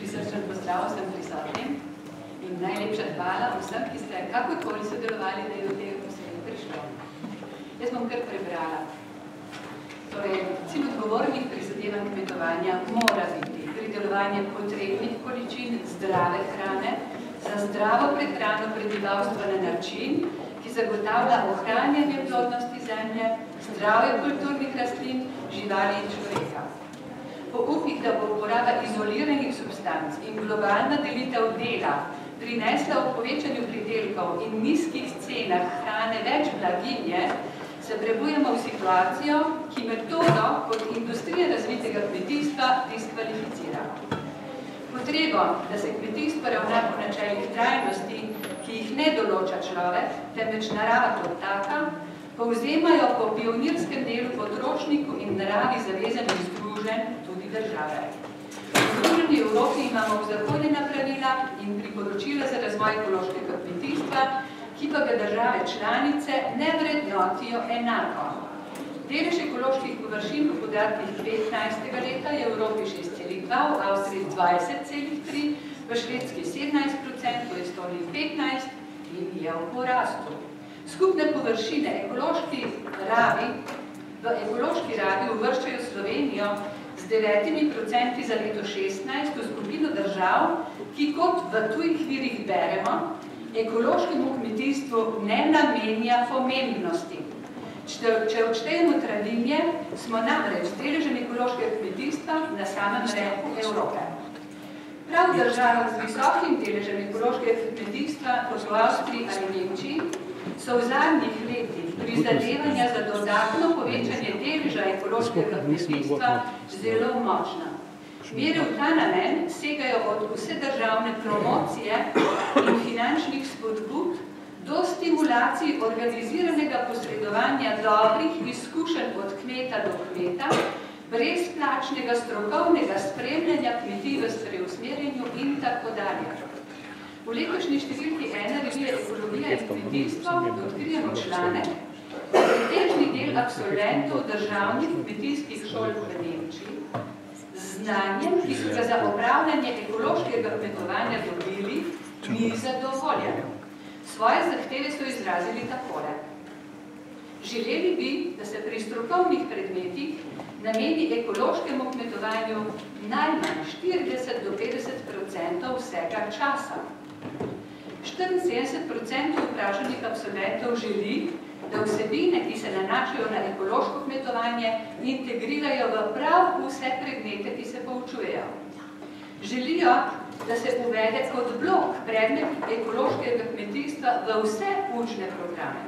Prisrčen pozdrav vsem prisotnim in najlepša hvala vsem, ki ste kakorkoli sodelovali, da je do tega posebej prišlo. Jaz bom kar prebrala. Torej, cilj odgovornih prizadevanj kmetovanja mora biti pridelovanje potrebnih količin zdrave hrane za zdravo prehrano prebivalstva na način, ki zagotavlja ohranjanje plodnosti zemlje, zdravje kulturnih rastlin, živali in človeka. Po upih, da bo uporaba izoliranih substanc in globalna delitev dela prinesla v povečanju pridelkov in nizkih cenah hrane več blaginje, se prebujemo v situacijo, ki metodo kot industrija razvitega kmetijstva diskvalificira. Potrebo, da se kmetijstvo ravna po načelih trajnosti, ki jih ne določa človek, temveč narava kot taka, povzemajo po pionirskem delu potrošniku in naravi zavezanih združenj tudi države. V Združeni Evropi imamo uzakonjena pravila in priporočila za razvoj ekološkega kmetijstva, ki pa ga države članice ne vrednotijo enako. Delež ekoloških površin v podatkih 15. leta je v Evropi 6,2, v Avstriji 20,3, v Švedski 17%, v Estoniji 15% in je v porastu. Skupne površine v ekološki rabi uvrščajo Slovenijo z 9% za leto 16 v skupino držav, ki kot v tujih virih beremo, ekološkemu kmetijstvu ne namenja pomembnosti. Če odštejemo travinje, smo namreč z deležem ekološkega kmetijstva na samem vrhu Evrope. Prav v državah z visokim deležem ekološkega kmetijstva, kot v Avstriji ali Nemčiji, so v zadnjih letih prizadevanja za dodatno povečanje deleža ekološkega kmetijstva zelo močna. Mere v ta namen segajo od vse državne promocije in finančnih spodbud do stimulacij organiziranega posredovanja dobrih izkušenj od kmeta do kmeta, brezplačnega strokovnega spremljanja kmetij v preusmerjanju in tako dalje. V letošnji številki 1 revije Ekologija in kmetijstvo odkrijemo članek, da pretežni del absolventov državnih kmetijskih šol v Nemčiji z znanjem, ki so ga za opravljanje ekološkega kmetovanja dobili, ni zadovoljen. Svoje zahteve so izrazili takole. Želeli bi, da se pri strokovnih predmetih nameni ekološkemu kmetovanju najmanj 40 do 50% vsega časa. 74% vprašanih absolventov želi, da vsebine, ki se nanašajo na ekološko kmetovanje, integrirajo v prav vse predmete, ki se poučujejo. Želijo, da se uvede kot blok predmet ekološkega kmetijstva v vse učne programe.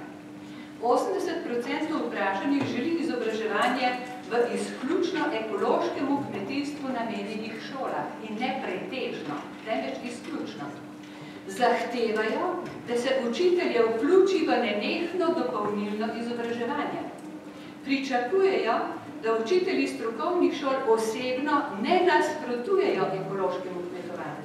80% vprašanih želi izobraževanje v izključno ekološkemu kmetijstvu namenjenih šolah in ne pretežno, temveč izključno. Zahtevajo, da se učitelje vključi v nenehno dopolnilno izobraževanje. Pričakujejo, da učitelji strokovnih šol osebno ne nasprotujejo ekološkemu kmetovanju.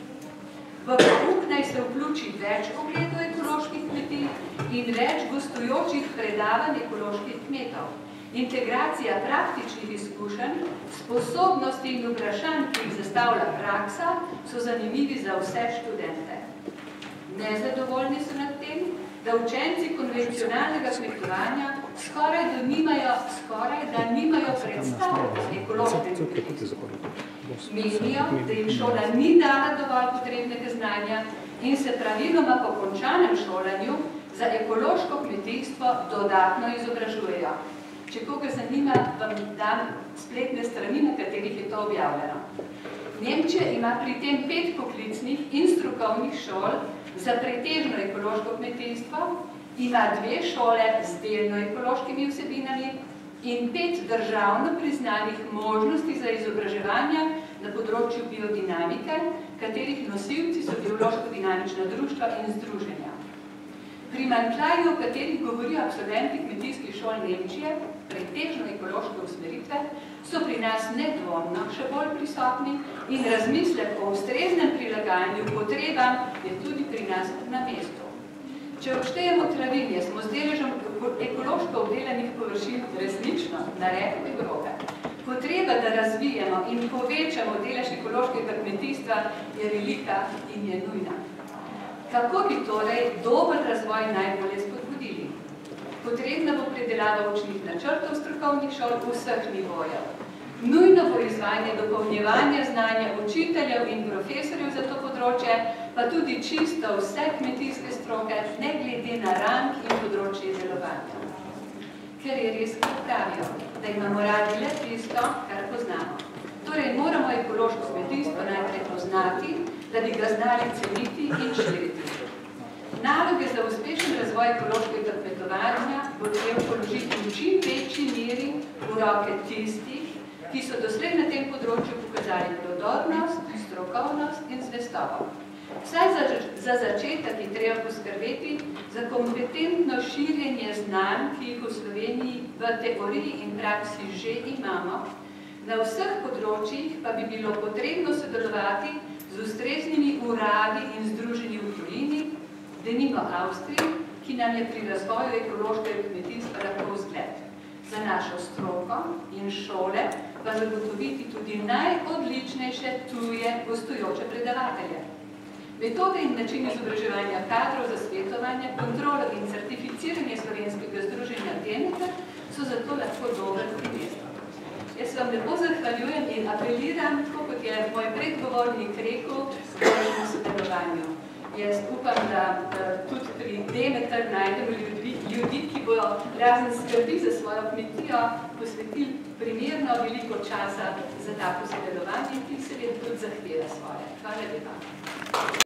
V pouk naj se vključi več ogledov ekoloških kmetij in več gostujočih predavanj ekoloških kmetov. Integracija praktičnih izkušenj, sposobnosti in vprašanj, ki jih zastavlja praksa, so zanimivi za vse študente. Nezadovoljni so nad tem, da učenci konvencionalnega kmetovanja skoraj da nimajo predstav z ekološkim kmetijstvom. Menijo, da jim šola ni dala dovolj potrebnega znanja in se praviloma po končanem šolanju za ekološko kmetijstvo dodatno izobražujejo. Če koga zanima, vam dam spletne strani, na katerih je to objavljeno. Nemčija ima pri tem 5 poklicnih in strokovnih šol za pretežno ekološko kmetijstvo, ima 2 šole z delno ekološkimi vsebinami in 5 državno priznanih možnosti za izobraževanja na področju biodinamike, katerih nosilci so biološko-dinamična društva in združenja. Primanjkljaji, o katerih govorijo absolventi kmetijskih šol Nemčije, pretežno ekološke usmeritve, so pri nas nedvomno še bolj prisotni in razmislek o ustreznem prilagajanju potrebam je tudi pri nas na mestu. Če odštejemo travinje, smo z deležem ekološko obdelanih površin resnično na repu Evrope. Potreba, da razvijemo in povečamo delež ekološkega kmetijstva, je velika in je nujna. Kako bi torej dober razvoj najbolje spodbudili? Potrebna bo predelava učnih načrtov strokovnih šol vseh nivojev. Nujno bo izvajanje dopolnjevanja znanja učiteljev in profesorjev za to področje, pa tudi čisto vse kmetijske stroke, ne glede na rang in področje delovanja. Ker je res, kot pravijo, da imamo radi le tisto, kar poznamo. Torej moramo ekološko kmetijstvo najprej poznati, da bi ga znali ceniti in širiti. Naloge za uspešen razvoj ekološkega kmetovanja bo treba položiti v čim večji meri v roke tistih, ki so doslej na tem področju pokazali prodornost, strokovnost in zvestobo. Vsaj za začetek je treba poskrbeti za kompetentno širjenje znanj, ki jih v Sloveniji v teoriji in praksi že imamo, na vseh področjih pa bi bilo potrebno sodelovati z ustreznimi uradi in združenji v tujini, denimo Avstriji, ki nam je pri razvoju ekološkega kmetijstva lahko vzgled. Za našo stroko in šole pa zagotoviti tudi najodličnejše tuje gostujoče predavatelje. Metode in način izobraževanja kadrov za svetovanje, kontrolo in certificiranje slovenskega združenja Demeter so zato lahko dober primer. Jaz vam lepo zahvaljujem in apeliram, tako kot je moj predgovornik rekel, k boljšemu sodelovanju. Jaz upam, da tudi pri Demeter najdemo ljudi, ki bodo razen skrbi za svojo kmetijo posvetili primerno veliko časa za tako sodelovanje, ki seveda tudi zahteva svoje. Hvala lepa.